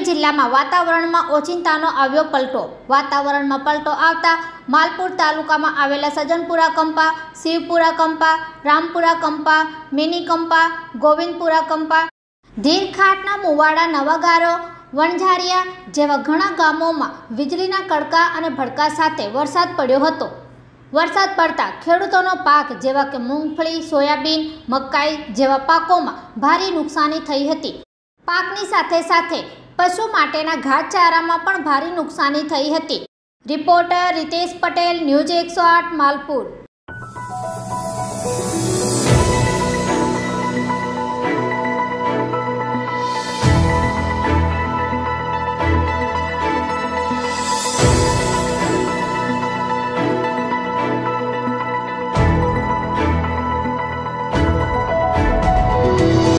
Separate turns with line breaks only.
અરવલ્લી જિલ્લામાં વાતાવરણમાં ઓચિંતાનો આવ્યો પલટો। વાતાવરણમાં પલટો આવતા માલપુર તાલુકામાં આવેલા સજનપુરા કંપા, શિવપુરા કંપા, રામપુરા કંપા, મિની કંપા, ગોવિંદપુરા કંપા, ધીરખાટના મુવાડા, નવાગારો, વણઝારિયા જેવા ઘણા ગામોમાં વીજળીના કડકા અને ભડકા સાથે વરસાદ પડ્યો હતો। વરસાદ પડતા ખેડૂતોનો પાક જેવા કે મૂંગફળી, સોયાબીન, મકાઈ જેવા પાકોમાં ભારે નુકસાની થઈ હતી। પાકની સાથે સાથે પશુ માટેના ઘાસચારામાં પણ ભારે નુકસાની થઈ હતી। Reporter Ritesh Patel, news 108 Malpur.